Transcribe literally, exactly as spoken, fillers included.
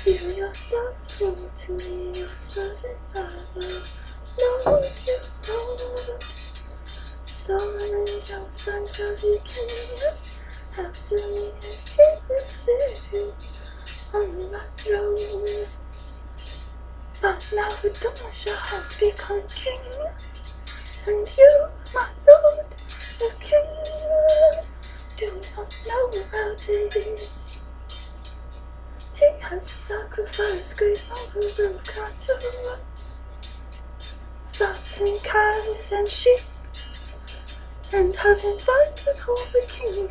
Feel yourself sing to me, you're certain I will know you wrote. Someone else until you can after me and keep it sitting on my throne. But now the Doja has become king, and you, my lord, the king, do not know about it. He has sacrificed great numbers of cattle, flocks and cows and sheep, and has invited all the kings